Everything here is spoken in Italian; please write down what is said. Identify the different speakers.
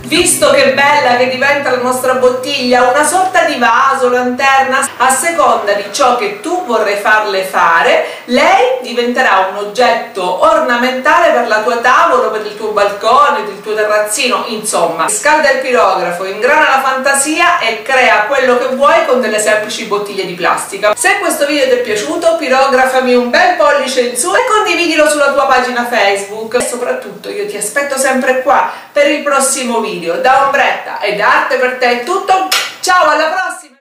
Speaker 1: Visto che bella che diventa la nostra bottiglia, una sorta di vaso, lanterna, a seconda di ciò che tu vorrai farle fare, lei diventerà un oggetto ornamentale per la tua tavola, per il tuo balcone, per il tuo terrazzino, insomma. Scalda il pirografo, ingrana la fantasia e crea quello che vuoi con delle semplici bottiglie di plastica. Se questo video ti è piaciuto, pirografami un bel pollice in su e condividilo sulla tua pagina Facebook. E soprattutto io ti aspetto sempre qua per il prossimo video. Da Ombretta e da Arte per te è tutto, ciao, alla prossima!